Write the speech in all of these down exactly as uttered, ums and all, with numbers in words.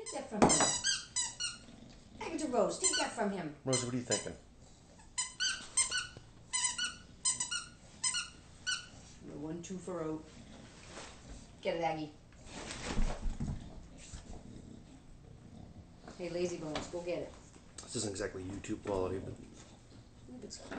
Take that from him. Take it to Rose. Take that from him. Rosie, what are you thinking? One, two for O. Get it, Aggie. Hey, lazy bones, go get it. This isn't exactly YouTube quality, but It's fine.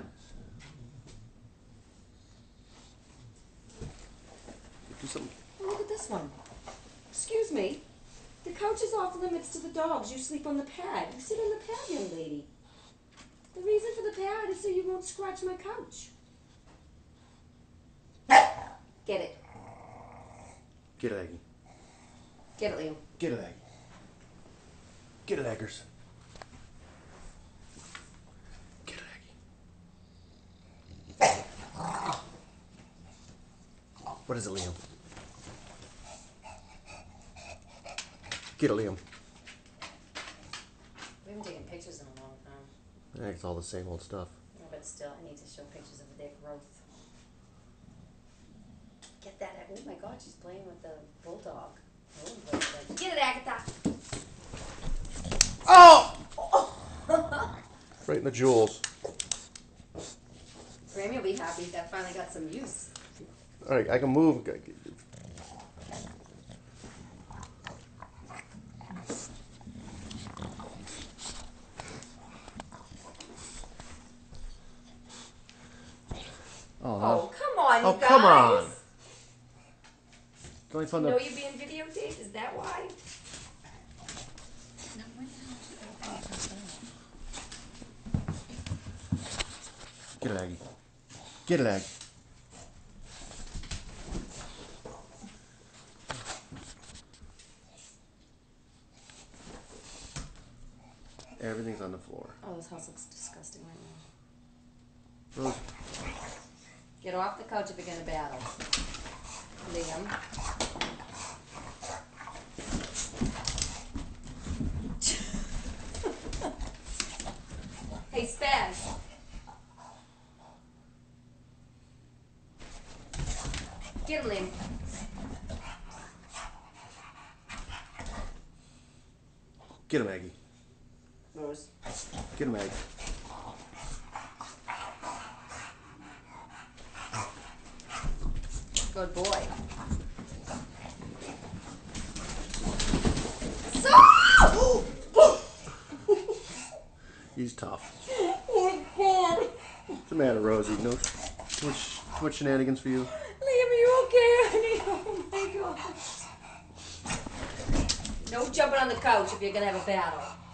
do something. Oh, look at this one. Excuse me. The couch is off limits to the dogs. You sleep on the pad. You sit on the pad, young lady. The reason for the pad is so you won't scratch my couch. Get it. Get it, Aggie. Get it, Liam. Get it, Aggie. Get it, Eggers. Get it, Aggie. What is it, Liam? Get it, Liam. We haven't taken pictures in a long time. Yeah, it's all the same old stuff. No, but still, I need to show pictures of their growth. Get that. Oh my God, she's playing with the bulldog. Oh, get it, Agatha. Oh! Right in the jewels. Grammy will be happy that finally got some use. All right, I can move. Oh, Oh, come on, you oh, guys. come on. It's only fun You know to... you're being videotaped? Is that why? Get it, Aggie. Get it, Aggie. Everything's on the floor. Oh, this house looks disgusting right now. Rose. Get off the couch if you're going to battle. Liam. Hey, Spaz. Get him, Liam. Get him, Aggie. Rose. Get him, Aggie. Good boy. He's tough. Oh, God. What's the matter, Rosie? No, too much, too much shenanigans for you? Liam, are you okay, honey? Oh, my gosh. No jumping on the couch if you're going to have a battle.